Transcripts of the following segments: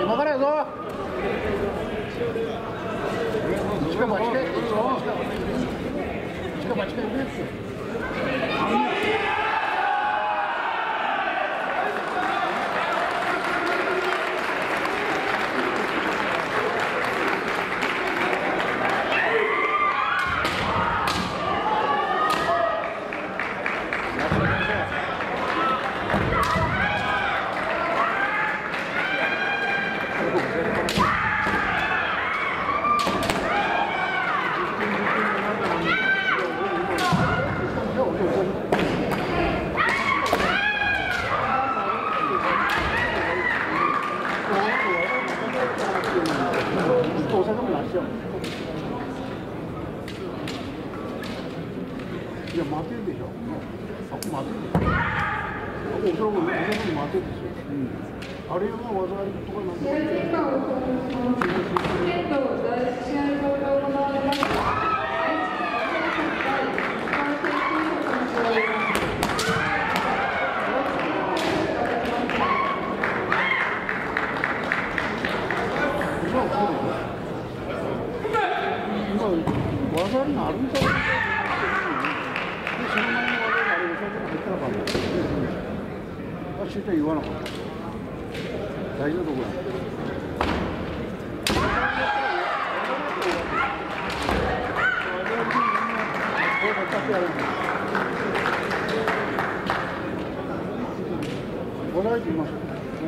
今からやぞ。近場近い。近場近いです。いや、待てるでしょ。あ、待てるでしょ。おそらく待てるでしょ。あれは技ありとかなんで。技ありがあるんじゃないか。その前の技があれ、お酒が入ったらばね。しゅうちゃん言わなかった。大事なところや。お題行きましょう。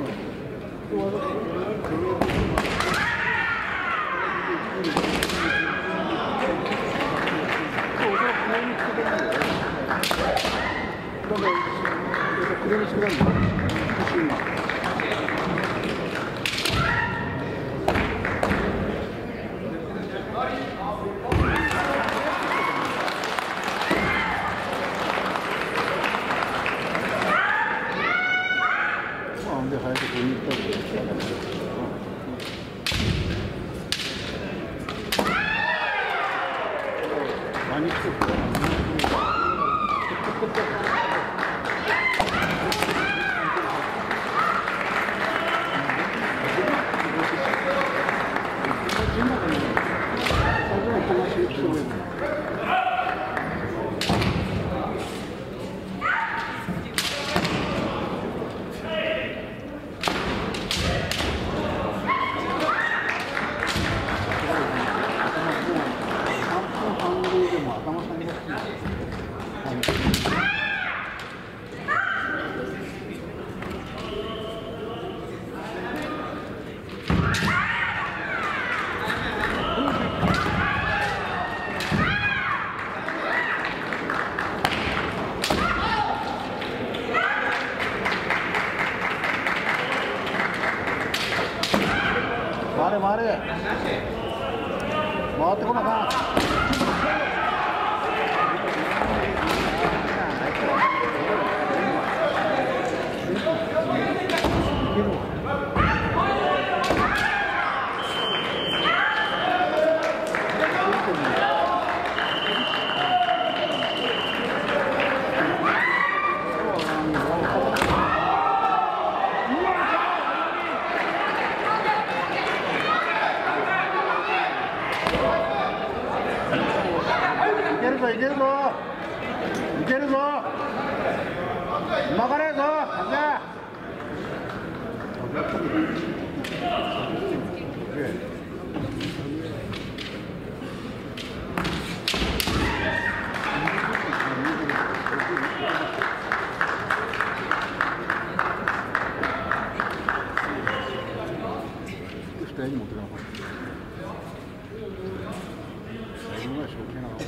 回ってこなか。いけるぞ、いけるぞ、今からやぞ、二人に持ってかなかった。自分が正気なの。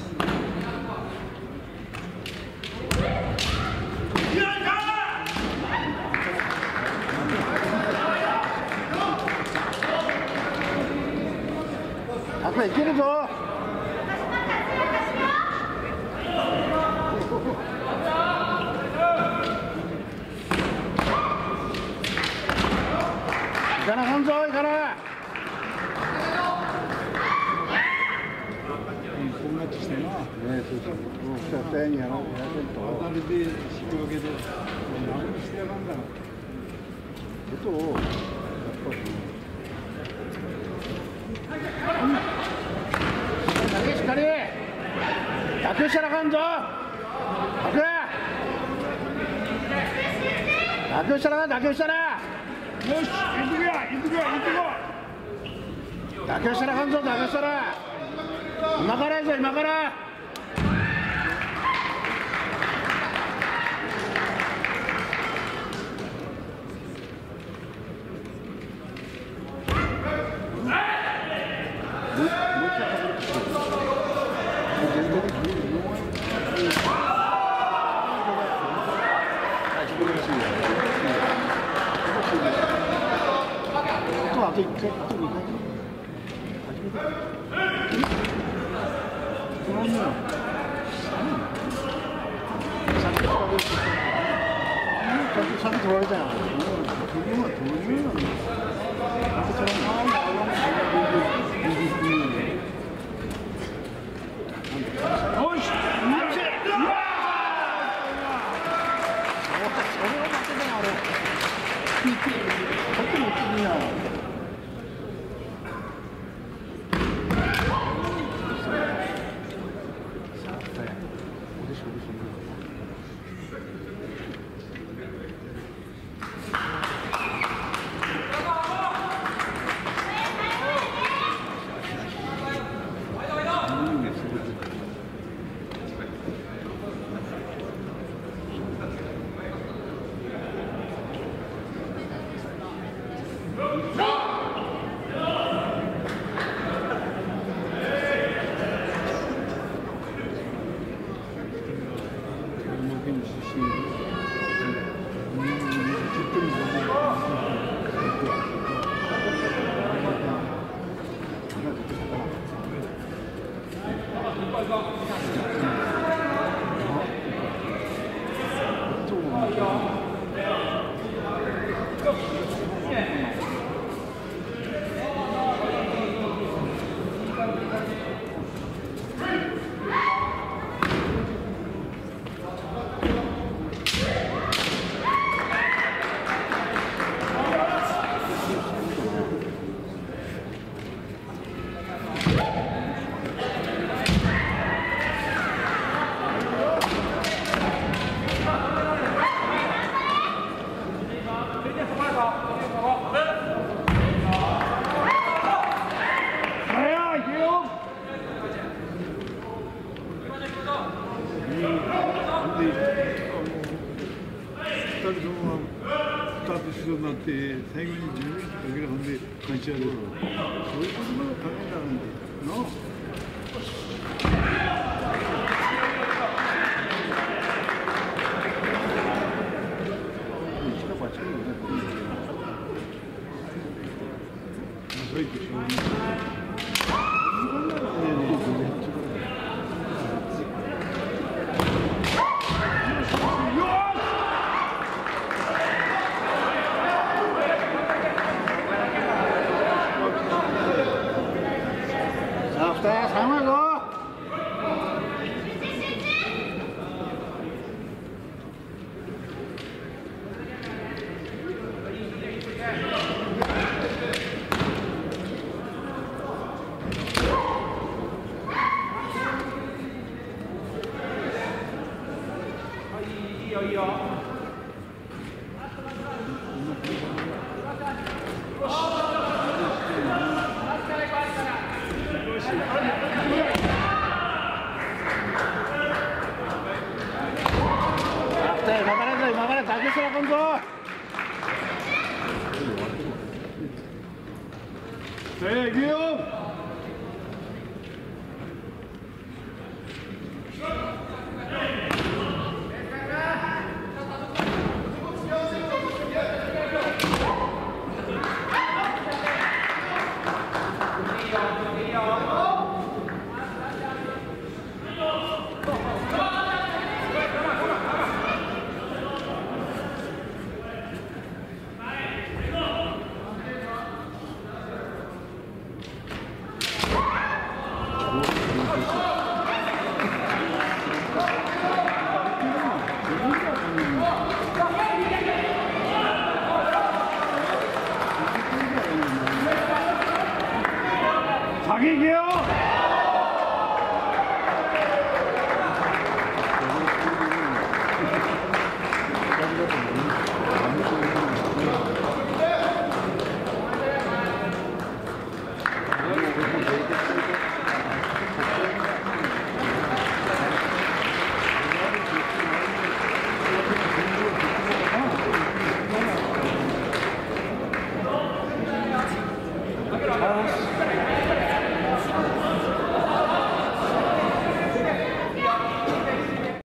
いけるぞ。行かなかんぞ、行かな。こんなちしてな。ね、そうそう。二人にやらせんと。あれで引き分けで何してやらんだろう。ことをやっぱり。 打球시작한 ぞ.打球시작한打球시작. よし、行ってこ打球시작한 ぞ打球시작.今からやぞ今から. 자꾸 들어가잖아. 자기기요.